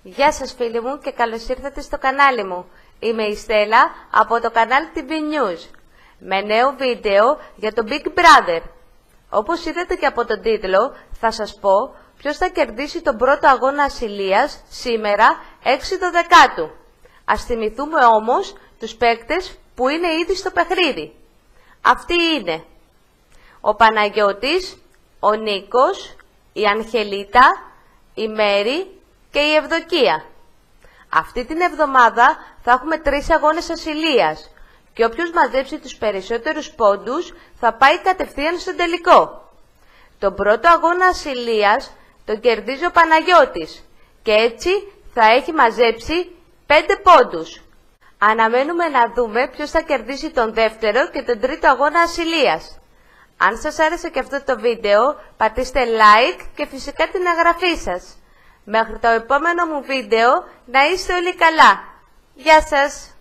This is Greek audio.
Γεια σας φίλοι μου και καλώς ήρθατε στο κανάλι μου. Είμαι η Στέλλα από το κανάλι TV News με νέο βίντεο για το Big Brother. Όπως είδατε και από τον τίτλο, θα σας πω ποιος θα κερδίσει τον πρώτο αγώνα ασυλίας σήμερα 6 το δεκάτου. Ας θυμηθούμε όμως τους παίκτες που είναι ήδη στο παιχνίδι. Αυτοί είναι ο Παναγιώτης, ο Νίκος, η Αγγελίτα, η Μέρη και η Ευδοκία. Αυτή την εβδομάδα θα έχουμε 3 αγώνες ασυλίας και όποιος μαζέψει τους περισσότερους πόντους θα πάει κατευθείαν στον τελικό. Τον πρώτο αγώνα ασυλίας τον κερδίζει ο Παναγιώτης και έτσι θα έχει μαζέψει 5 πόντους. Αναμένουμε να δούμε ποιος θα κερδίσει τον δεύτερο και τον τρίτο αγώνα ασυλίας. Αν σας άρεσε και αυτό το βίντεο, πατήστε like και φυσικά την εγγραφή σας. Μέχρι το επόμενο μου βίντεο, να είστε όλοι καλά. Γεια σας!